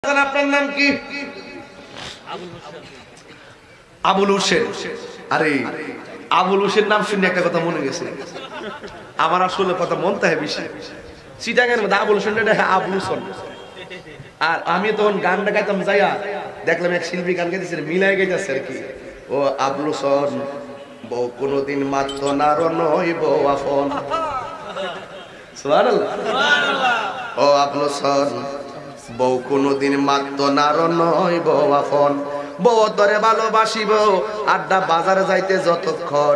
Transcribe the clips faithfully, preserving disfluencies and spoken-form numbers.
আপনার নাম কি? আবুল হোসেন। আরে আবুল হোসেন নাম শুনে একটা কথা মনে গেছে আমার, আসলে কথা মনতে হয় বেশি। চিটাঙ্গের মধ্যে আবুল হোসেন আবুল হোসেন, আর আমি তখন গানটা গাইতাম যাইয়া দেখলাম এক শিল্পী গান গাইতেছে মিলাই গাইতেছে আর কি। ও আবুল হোসেন বউ কোনদিন মাত্র নার নয় বউ আপন। সুবহানাল্লাহ। ও আবুল হোসেন বউ কোনদিন মাত্র নার নয় বউ আপন। বউ তরে ভালোবাসিব আড্ডা বাজারে যাইতে যতক্ষণ।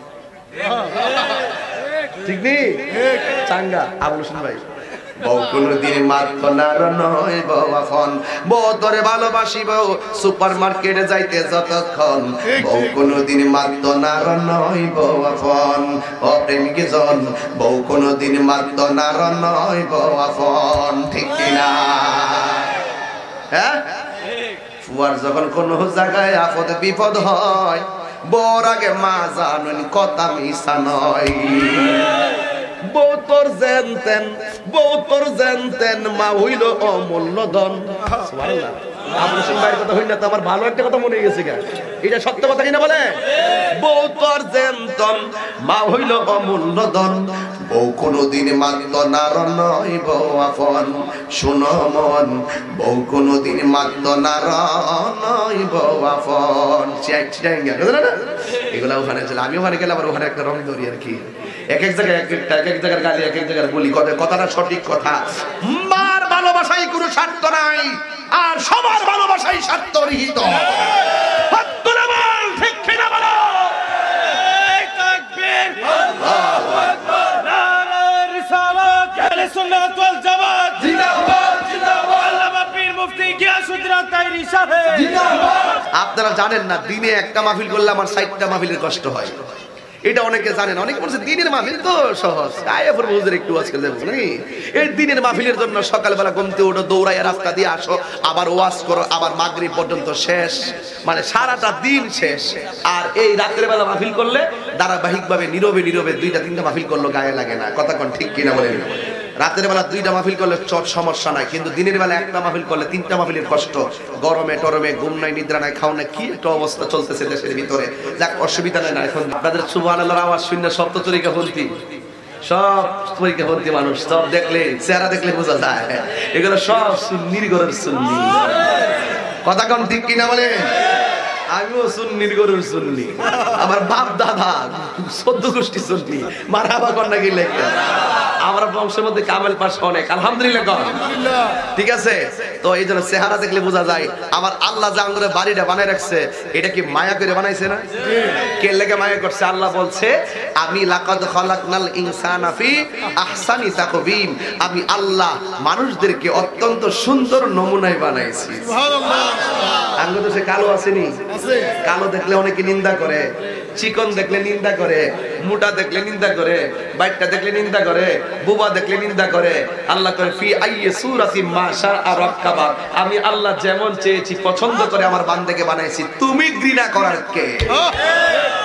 ঠিক নেই চাঙ্গা আবুল হোসেন ভাই। বউ কোনদিন মাত্র নার নয় বউ আপন। বউ তরে ভালোবাসিব সুপার মার্কেটে যাইতে যতক্ষণ। বউ কোনদিন মাত্র নার নয় বউ আপন। ও প্রেমিক জন বউ কোনদিন মাত্র নার নয় বউ আপন। ঠিক কিনা? হ্যাঁ, ফুয়ার যখন কোন জায়গায় আপদ বিপদ হয় বউর আগে মা জানেন কথা মিশা নয়। বউ তোর জানতেন বউ তোর জানতেন মা হইল অমূল্য ধন। সুবহানাল্লাহ। আবুল হোসেন ভাইয়ের কথা হইল না তো আমার ভালো একটা কথা মনে গেছে গা, এটা সত্য কথা কিনা বলে? বউ তোর জানতেন মা হইল অমূল্য ধন। বউ কোনদিন মাত্র নার নয় বউ আপন। শোনো মন বউ কোনদিন মাত্র নার নয় বউ আপন। এগুলা ওখানে ছিল, আমি ওখানে গেলে আবার ওখানে একটা রং ধরি আর কি। এক এক জায়গায় এক একটা এক এক জায়গার গালি এক এক জায়গার বলি, কথাটা সঠিক কথা। মার ভালোবাসায় কোনো স্বার্থ নাই, আর সবার ভালোবাসাই স্বার্থরহিত। ঠিক কিনা বলো? আল্লাহু আকবার। নারে রিসালাত আহলে সুন্নাত ওয়াল জামাত জিন্দাবাদ জিন্দাবাদ। আল্লামা পীর মুফতি গিয়াসউদ্দিন তাইরি সাহেব জিন্দাবাদ। আপনারা জানেন না দিনে একটা মাহফিল করলে আমার ষাটটা মাহফিলের কষ্ট হয়, এটা অনেকে জানেন। অনেকে বলছে দিনের মাহফিল তো সহজ, আয় পর বুঝে একটু আজকাল যাবো নাকি। এই দিনের মাহফিলের জন্য সকালবেলা ঘুমতে ওঠো, দৌড়াইয়া রাস্তা দিয়ে আসো, আবার ওয়াজ করো, আবার মাগরিব পর্যন্ত শেষ, মানে সারাটা দিন শেষ। আর এই রাতের বেলা মাহফিল করলে ধারাবাহিকভাবে নীরবে নীরবে দুইটা তিনটা মাহফিল করলো গায়ে লাগে না। কথা কোন ঠিক কিনা বলেন? রাতের বেলা দুইটা মাহফিল করলে চট সমস্যা নাই, কিন্তু দিনের বেলা একটা মাহফিল করলে তিনটা মাহফিলের কষ্ট। গরমে টরমে ঘুম নাই, নিদ্রা নাই, খাও না, কি একটা অবস্থা চলতেছে দেশের ভিতরে। যাক, অসুবিধা নাই না। এখন আপনাদের সুবহানাল্লাহর আওয়াজ শুনে সব তো তরিকা বলতি, সব তরিকা বলতি মানুষ, সব দেখলে চেহারা দেখলে বোঝা যায় এগুলো সব সুন্নির ঘরের সুন্নি। কথা কোন ঠিক কিনা বলে? আমিও সুন্নির গরুর সুন্নি, আমার বাপ দাদা চোদ্দ গোষ্ঠী সুন্নি। মারহাবা কন্যা কি লেখা, আমার বংশের মধ্যে কামেল পাশ অনেক, আলহামদুলিল্লাহ। ঠিক আছে, তো এই জন্য চেহারা দেখলে বোঝা যায় আমার আল্লাহ যে আঙ্গুরে বাড়িটা বানায় রাখছে, এটা কি মায়া করে বানাইছে না? কে লেগে মায়া করছে? আল্লাহ বলছে আমি লাকাদ খালাকনাল ইনসানা ফি আহসানি তাকবীম। আমি আল্লাহ মানুষদেরকে অত্যন্ত সুন্দর নমুনায় বানাইছি। সুবহানাল্লাহ। আঙ্গুর তো সে কালো আসেনি, কালো দেখলে অনেকে নিন্দা করে, চিকন দেখলে নিন্দা করে, মোটা দেখলে নিন্দা করে, বাইটটা দেখলে নিন্দা করে, বুবা দেখলে নিন্দা করে। আল্লাহ করে ফি আইয়ি সূরাতিন মা শাআ রাক্কাবা। আমি আল্লাহ যেমন চেয়েছি পছন্দ করে আমার বান্দাকে বানাইছি, তুমি ঘৃণা করার কে?